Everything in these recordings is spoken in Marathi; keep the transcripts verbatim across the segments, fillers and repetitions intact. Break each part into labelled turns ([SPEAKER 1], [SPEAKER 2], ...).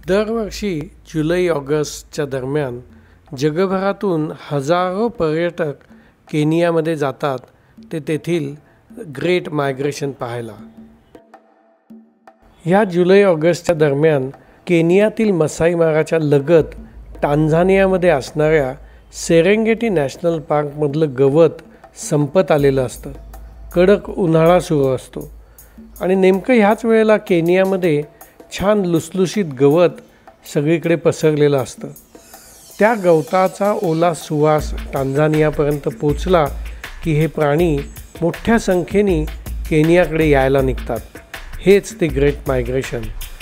[SPEAKER 1] दरवर्षी जुलै ऑगस्टच्या दरम्यान जगभरातून हजारो पर्यटक केनियामध्ये जातात ते तेथील ग्रेट मायग्रेशन पाहायला। ह्या जुलै ऑगस्टच्या दरम्यान केनियातील मसाई माराच्या लगत टांझानियामध्ये असणाऱ्या सेरेंगेटी नॅशनल पार्कमधलं गवत संपत आलेलं असतं। कडक उन्हाळा सुरू असतो आणि नेमकं ह्याच वेळेला केनियामध्ये छान लुसलुशीत गवत सगळीकडे पसरलेलं असतं। त्या गवताचा ओला सुवास टांझानियापर्यंत पोचला की हे प्राणी मोठ्या संख्येने केनियाकडे यायला निघतात। हेच ते ग्रेट मायग्रेशन।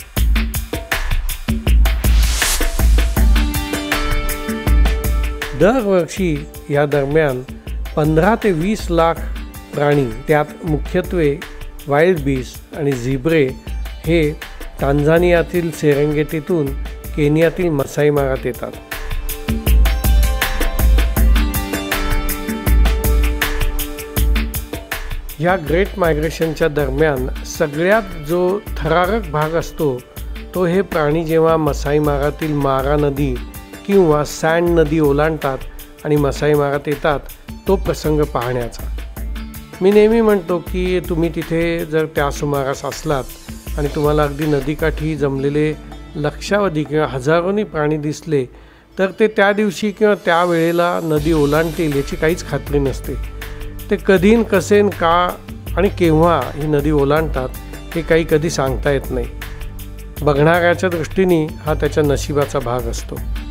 [SPEAKER 1] दरवर्षी या दरम्यान पंधरा ते वीस लाख प्राणी, त्यात मुख्यत्वे वाईल्ड बीस्ट आणि झिब्रे, हे टांझानियातील सेरेंगेटीतून केनियातील मसाई मारात येतात। या ग्रेट मायग्रेशनच्या दरम्यान सगळ्यात जो थरारक भाग असतो तो हे प्राणी जेव्हा मसाई मारातील मारा नदी किंवा सँड नदी ओलांडतात आणि मसाई मारात येतात तो प्रसंग पाहण्याचा। मी नेहमी म्हणतो की तुम्ही तिथे जर त्या सुमारास असलात आणि तुम्हाला अगदी नदीकाठी जमलेले लक्षावधी किंवा हजारोनी प्राणी दिसले तर ते त्या दिवशी किंवा त्या वेळेला नदी ओलांडतील याची काहीच खात्री नसते। ते कधीन कसेन का आणि केव्हा ही नदी ओलांडतात हे काही कधी सांगता येत नाही। बघणाऱ्याच्या दृष्टीने हा त्याच्या नशिबाचा भाग असतो।